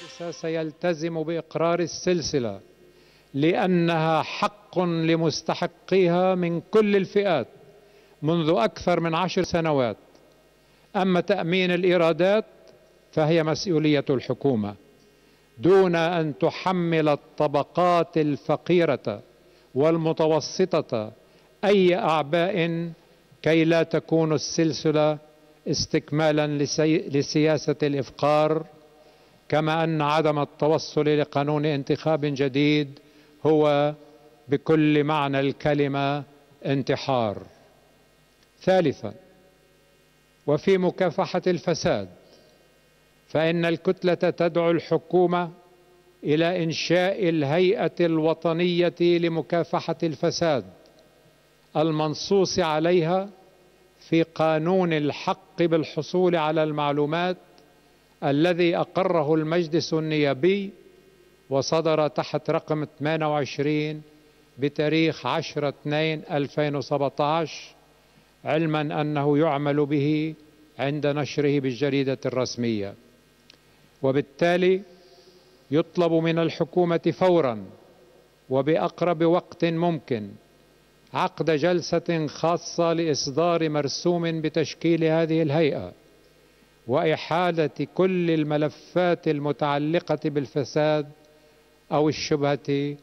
المجلس سيلتزم بإقرار السلسلة لأنها حق لمستحقيها من كل الفئات منذ أكثر من 10 سنوات. أما تأمين الإيرادات فهي مسؤولية الحكومة دون أن تحمل الطبقات الفقيرة والمتوسطة أي أعباء كي لا تكون السلسلة استكمالا لسياسة الإفقار، كما أن عدم التوصل لقانون انتخاب جديد هو بكل معنى الكلمة انتحار. ثالثا، وفي مكافحة الفساد فإن الكتلة تدعو الحكومة إلى إنشاء الهيئة الوطنية لمكافحة الفساد المنصوص عليها في قانون الحق بالحصول على المعلومات الذي أقره المجلس النيابي وصدر تحت رقم 28 بتاريخ 10/2/2017، علما أنه يعمل به عند نشره بالجريدة الرسمية. وبالتالي يطلب من الحكومة فورا وبأقرب وقت ممكن عقد جلسة خاصة لإصدار مرسوم بتشكيل هذه الهيئة وإحالة كل الملفات المتعلقة بالفساد أو الشبهات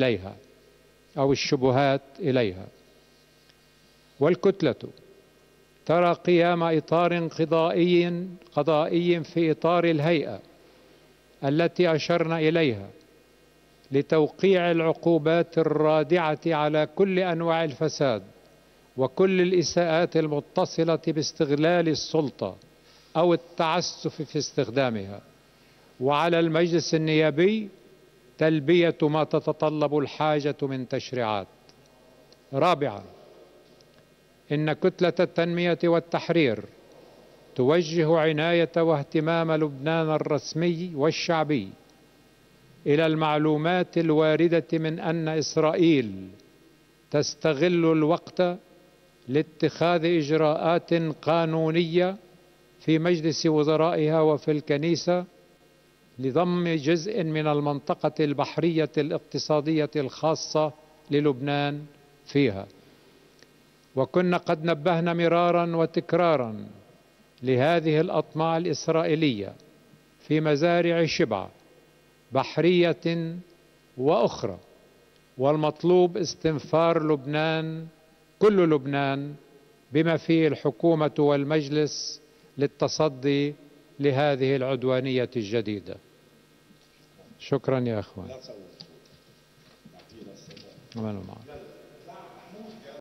إليها. والكتلة ترى قيام إطار قضائي في إطار الهيئة التي أشرنا إليها لتوقيع العقوبات الرادعة على كل أنواع الفساد وكل الإساءات المتصلة باستغلال السلطة أو التعسف في استخدامها، وعلى المجلس النيابي تلبية ما تتطلب الحاجة من تشريعات. رابعا، إن كتلة التنمية والتحرير توجه عناية واهتمام لبنان الرسمي والشعبي إلى المعلومات الواردة من أن إسرائيل تستغل الوقت لاتخاذ إجراءات قانونية في مجلس وزرائها وفي الكنيسة لضم جزء من المنطقة البحرية الاقتصادية الخاصة للبنان فيها. وكنا قد نبهنا مرارا وتكرارا لهذه الأطماع الإسرائيلية في مزارع شبع بحرية وأخرى، والمطلوب استنفار لبنان، كل لبنان، بما فيه الحكومة والمجلس للتصدي لهذه العدوانية الجديدة. شكرا يا أخوان.